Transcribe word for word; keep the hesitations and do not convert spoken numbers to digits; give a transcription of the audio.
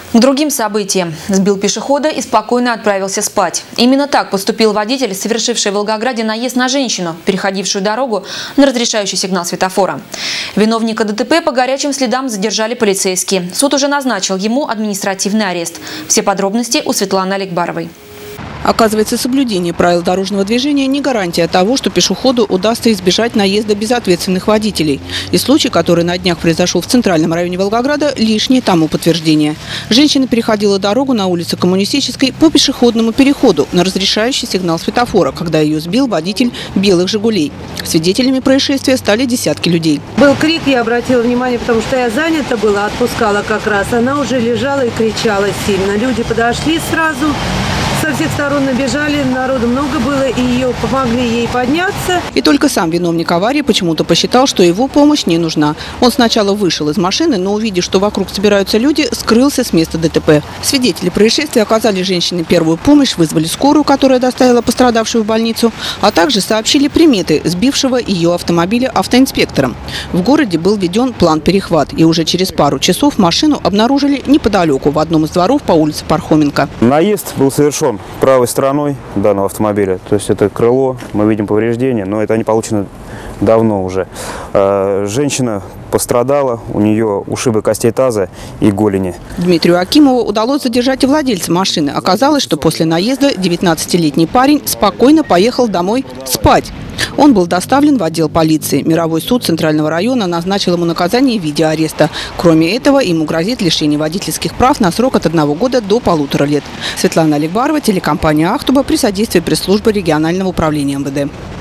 К другим событиям. Сбил пешехода и спокойно отправился спать. Именно так поступил водитель, совершивший в Волгограде наезд на женщину, переходившую дорогу на разрешающий сигнал светофора. Виновника ДТП по горячим следам задержали полицейские. Суд уже назначил ему административный арест. Все подробности у Светланы Аликбаровой. Оказывается, соблюдение правил дорожного движения не гарантия того, что пешеходу удастся избежать наезда безответственных водителей. И случай, который на днях произошел в центральном районе Волгограда, лишнее тому подтверждение. Женщина переходила дорогу на улице Коммунистической по пешеходному переходу на разрешающий сигнал светофора, когда ее сбил водитель белых «Жигулей». Свидетелями происшествия стали десятки людей. Был крик, я обратила внимание, потому что я занята была, отпускала как раз. Она уже лежала и кричала сильно. Люди подошли сразу. Со всех сторон набежали, народу много было, и ее помогли ей подняться. И только сам виновник аварии почему-то посчитал, что его помощь не нужна. Он сначала вышел из машины, но, увидев, что вокруг собираются люди, скрылся с места ДТП. Свидетели происшествия оказали женщине первую помощь, вызвали скорую, которая доставила пострадавшую в больницу, а также сообщили приметы сбившего ее автомобиля автоинспектором. В городе был введен план перехват, и уже через пару часов машину обнаружили неподалеку, в одном из дворов по улице Пархоменко. Наезд был совершен правой стороной данного автомобиля, то есть это крыло, мы видим повреждения, но это они получены давно уже. Женщина пострадала, у нее ушибы костей таза и голени. Дмитрию Акимову удалось задержать и владельца машины. Оказалось, что после наезда девятнадцатилетний парень спокойно поехал домой спать. Он был доставлен в отдел полиции. Мировой суд Центрального района назначил ему наказание в виде ареста. Кроме этого, ему грозит лишение водительских прав на срок от одного года до полутора лет. Светлана Аликбарова, телекомпания «Ахтуба» при содействии пресс-службы регионального управления МВД.